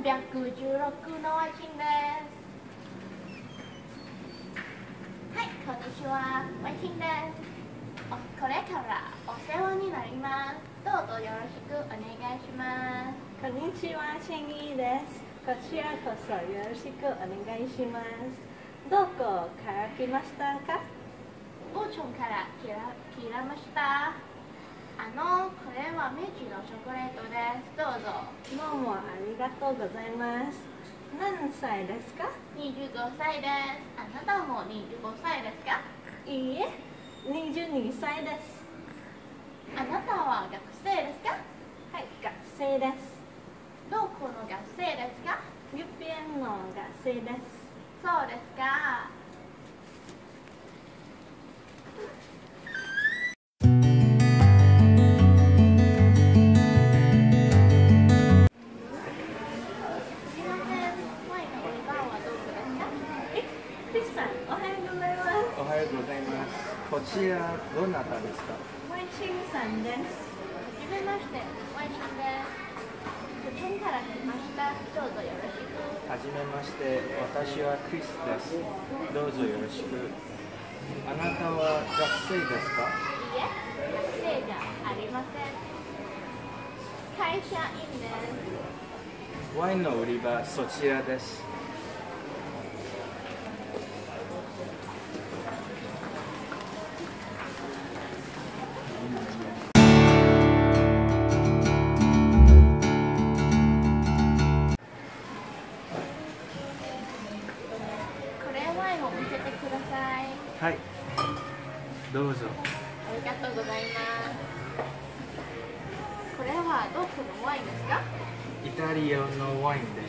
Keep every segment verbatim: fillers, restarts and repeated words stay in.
ひゃくじゅうろくのワイシンです。はい、こんにちは、ワイシンです。これからお世話になります。どうぞよろしくお願いします。 こんにちは、シェンイです。こちらこそよろしくお願いします。どこから来ましたか？ オーチョンから来ら来らました。あの、これは明治のチョコレートです。どうぞ。 どうもありがとうございます。何歳ですか？ にじゅうごさいです。あなたもにじゅうごさいですか？ いいえ、にじゅうにさいです。 あなたは学生ですか？ はい、学生です。 どこの学生ですか？ ユピエンの学生です。 そうですか。 おはようございます。こちらどなたですか？ ワイシンさんです。 はじめまして、ワイシンです。日本から来ました。どうぞよろしく。 はじめまして、私はクリスです。どうぞよろしく。あなたは学生ですか？ いいえ、学生じゃありません。会社員です。 ワインの売り場、そちらです。 見せてください。 はい、どうぞ。 ありがとうございます。これはどこのワインですか？ イタリアのワインです。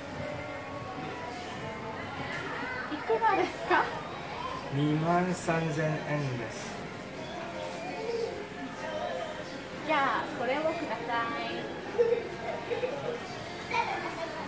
いくらですか？ にまんさんぜんえんです。 じゃあこれをください。